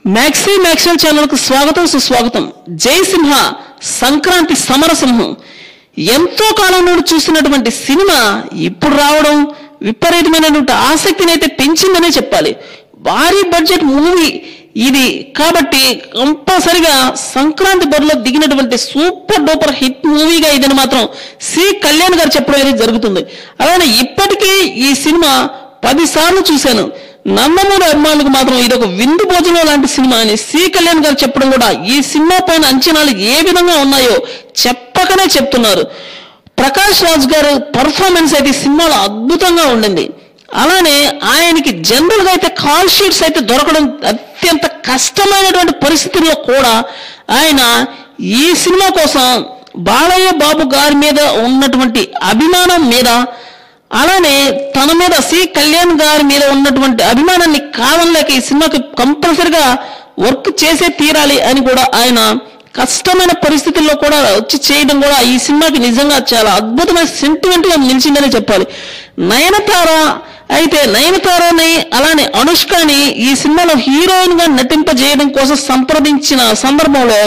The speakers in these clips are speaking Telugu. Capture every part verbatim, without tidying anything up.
मैक्सी मैक्सिमल चैनल को स्वागत सुस्वागत जय सिंह संक्रांति समरसिंहं ఎంతో కాలం నుండి చూస్తున్నటువంటి సినిమా ఇప్పుడు రావడం విపరీతమైనటువంటి ఆసక్తిని అయితే పెంచిందనే చెప్పాలి. భారీ బడ్జెట్ మూవీ ఇది కాబట్టి కంపల్సరిగా సంక్రాంతి బరిలో దిగినటువంటి సూపర్ డూపర్ హిట్ మూవీగా ఇదని మాత్రం సి కళ్యాణ్ గారు చెప్పడం అనేది జరుగుతుంది. అలానే ఇప్పటికీ ఈ సినిమా పది సార్లు చూశాను. నందమూరి అభిమానులకు మాత్రం ఇది ఒక విందు భోజనం లాంటి సినిమా అని సి కళ్యాణ్ గారు చెప్పడం కూడా ఈ సినిమా పైన అంచనాలు ఏ విధంగా ఉన్నాయో చెప్పకనే చెప్తున్నారు. ప్రకాష్ రాజ్ గారు పర్ఫార్మెన్స్ అయితే సినిమాలో అద్భుతంగా ఉండింది. అలానే ఆయనకి జనరల్ గా అయితే కాల్ షీట్స్ అయితే దొరకడం అత్యంత కష్టమైనటువంటి పరిస్థితుల్లో కూడా ఆయన ఈ సినిమా కోసం బాలయ్య బాబు గారి మీద ఉన్నటువంటి అభిమానం మీద అలానే తన మీద సి కళ్యాణ్ గారి మీద ఉన్నటువంటి అభిమానాన్ని కావలేక ఈ సినిమాకి కంపల్సరిగా వర్క్ చేసే తీరాలి అని కూడా ఆయన కష్టమైన పరిస్థితుల్లో కూడా వచ్చి చేయడం కూడా ఈ సినిమాకి నిజంగా చాలా అద్భుతమైన సెంటిమెంట్ గా నిలిచిందని చెప్పాలి. నయనతార అయితే నయనతారని అలానే అనుష్కని ఈ సినిమాలో హీరోయిన్ గా నటింపజేయడం కోసం సంప్రదించిన సందర్భంలో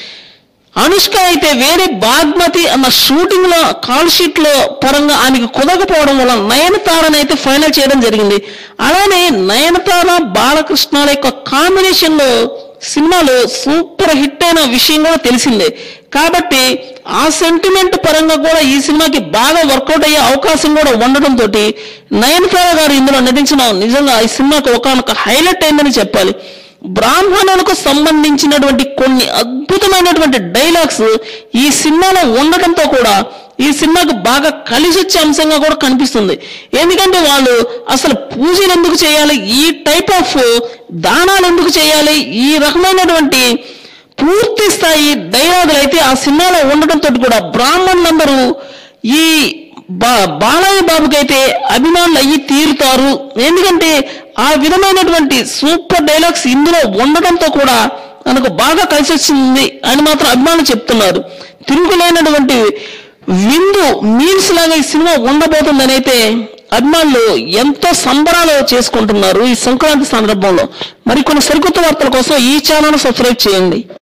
అనుష్క అయితే వేరే బాగ్మతి అన్న షూటింగ్ లో కాల్ షీట్ లో పరంగా ఆమెకు కుదరకపోవడం వల్ల నయనతారని అయితే ఫైనల్ చేయడం జరిగింది. అలానే నయనతార బాలకృష్ణల యొక్క కాంబినేషన్ లో సినిమాలో సూపర్ హిట్ అయిన విషయం కూడా తెలిసిందే. కాబట్టి ఆ సెంటిమెంట్ పరంగా కూడా ఈ సినిమాకి బాగా వర్కౌట్ అయ్యే అవకాశం కూడా ఉండడం తోటి నయనతార గారు ఇందులో నటించడం నిజంగా ఈ సినిమాకి ఒకనొక హైలైట్ అయిందని చెప్పాలి. బ్రాహ్మణులకు సంబంధించినటువంటి కొన్ని అద్భుతమైనటువంటి డైలాగ్స్ ఈ సినిమాలో ఉండటంతో కూడా ఈ సినిమాకు బాగా కలిసి వచ్చే అంశంగా కూడా కనిపిస్తుంది. ఎందుకంటే వాళ్ళు అసలు పూజలు ఎందుకు చేయాలి, ఈ టైప్ ఆఫ్ దానాలు ఎందుకు చేయాలి, ఈ రకమైనటువంటి పూర్తి స్థాయి డైలాగులు అయితే ఆ సినిమాలో ఉండటంతో కూడా బ్రాహ్మణులందరూ ఈ బా బాలయ్య బాబుకి అయితే అభిమానులు అయ్యి తీరుతారు. ఎందుకంటే ఆ విధమైనటువంటి సూపర్ డైలాగ్స్ ఇందులో ఉండడంతో కూడా మనకు బాగా కలిసి వచ్చింది అని మాత్రం అభిమానులు చెప్తున్నారు. తిరుగులేనటువంటి విందు మీల్స్ లాగా ఈ సినిమా ఉండబోతుందని అయితే అభిమానులు ఎంతో సంబరాలు చేసుకుంటున్నారు ఈ సంక్రాంతి సందర్భంలో. మరికొన్ని సరికొత్త వార్తల కోసం ఈ ఛానల్ సబ్స్క్రైబ్ చేయండి.